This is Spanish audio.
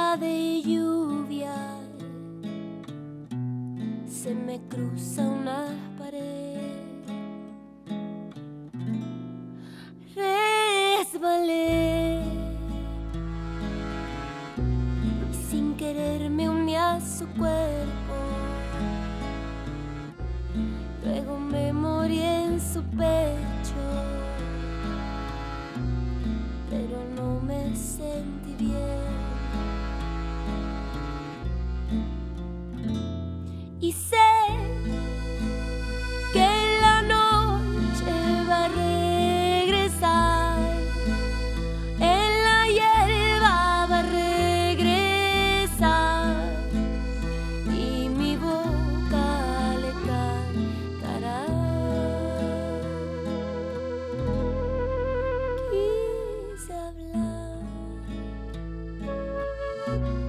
día de lluvia se me cruza una pared. Resbalé y sin querer me uní a su cuerpo. Luego me morí en su pecho, pero no me sentí bien. Y sé que la noche va a regresar, en la hierba va a regresar, y mi boca le cantará. Quise hablar